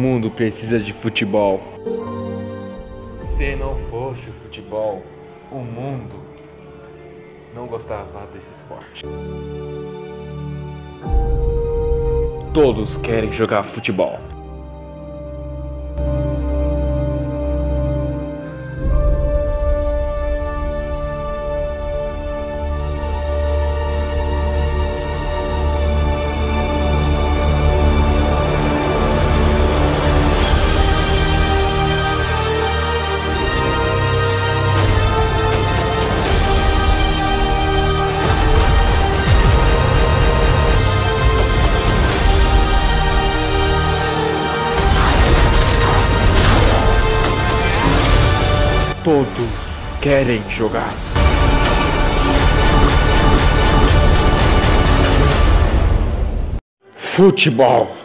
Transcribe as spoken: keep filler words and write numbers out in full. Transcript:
mundo precisa de futebol. Se não fosse o futebol, o mundo não gostava desse esporte. Todos querem jogar futebol. Todos querem jogar. Futebol.